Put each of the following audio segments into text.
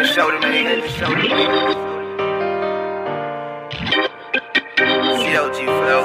to show them niggas. COG flow.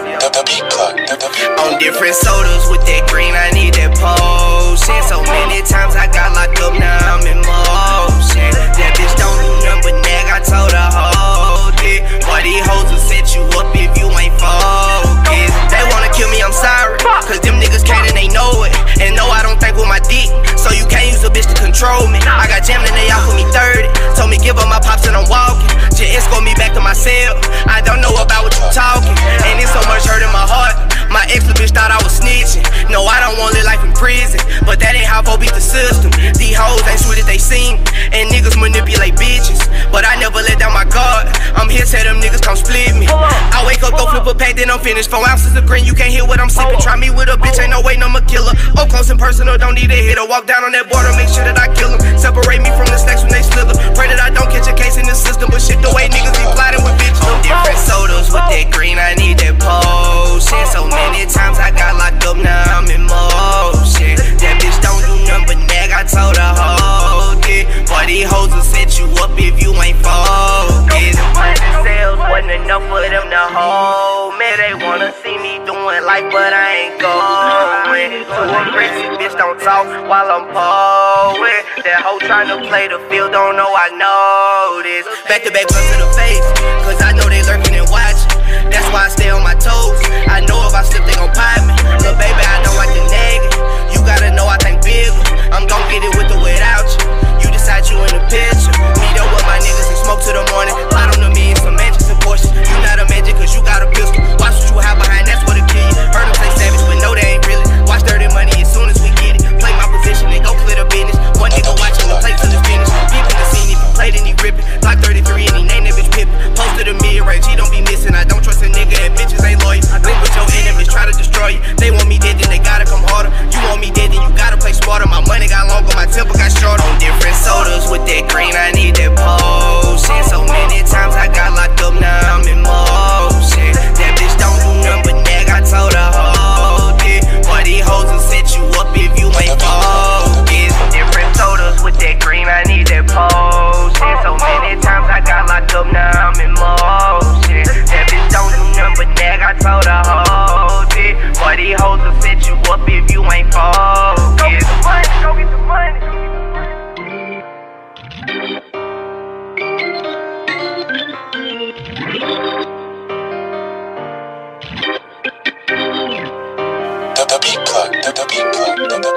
On different sodas with that green, I need that potion. So many times I got locked up, now I'm in motion. That bitch don't do nothing but nag, I told her hold it. Boy, these hoes will set you up if you ain't focused. They wanna kill me, I'm sorry, cause them niggas can't and they know it. And no, I don't think with my dick, so you can't use a bitch to control me. I got jammed and they offered me 30. Told me give up my pops and I'm walking. Just escort me back to my cell. I don't know about what you talking, and it's so much hurt in my heart. My ex bitch thought I was snitching. No, I don't want to live life in prison, but that ain't how folk beat the system. These hoes ain't sweet as they seem, and niggas manipulate bitches, but I never let down my guard. I'm here, tell them niggas come split me. I wake up, go flip a pack, then I'm finished. 4 ounces of green, you can't hear what I'm sipping. Try me with a bitch, ain't no way, no, I'm a killer. Up close and personal, don't need a hitter. Walk down on that border, make sure that I kill them. Separate me from the snakes when they slither. Pray that I don't catch a case in the system, but shit the way niggas be plotting with bitches. On different sodas with that green, I need that potion. So many times I got locked up, now I'm in motion. That bitch don't do nothing but nag, I told her hold it. Boy, these hoes will set you up if you ain't focused. Sales wasn't enough for them to hold me. They wanna see me doing life, but I ain't going. Too aggressive, bitch don't talk while I'm poet. That hoe tryna play the field, don't know I know this. Back to back, to the face, cause I know they lurking and watching. That's why I stay on my toes. I know if I slip, they gon' pop me. But baby, I know I can nag it. You gotta know I think bigger. I'm gon' get it with or without you. You decide you in the picture. Meet up with my niggas and smoke to the morning. Plot on the me and some mansions and Porsches. You not a magic cause you got a pistol. Watch what you have behind, that's what'll kill you. Heard them say savage, but no, they ain't really. Watch dirty money as soon as we get it. Play my position and go clear the business. One nigga watching the play till it's finished. People in the scene, if you played and he rippin'. Glock 33 and he named that bitch Pippin'. Posted a mid-range, he don't be missing. I don't trust a nigga and bitches ain't loyal. Link with your enemies, try to destroy you. They want me dead, then they gotta come harder. You want me dead, then you gotta play smarter. My money got longer, my temper got shorter. On different sodas with that green, I need that potion. So many times I got locked up, now I'm in motion. That bitch don't do nothing but nag, I told her hold it. Boy, these hoes will set you up if you ain't focused. Different sodas with that green, I need that potion. So many times I got locked up, now I'm in motion. That bitch don't do nothing but nag, I told her hold it. Boy, these hoes will set you up if you ain't focused. Go get the money, go get the money. The beat plug.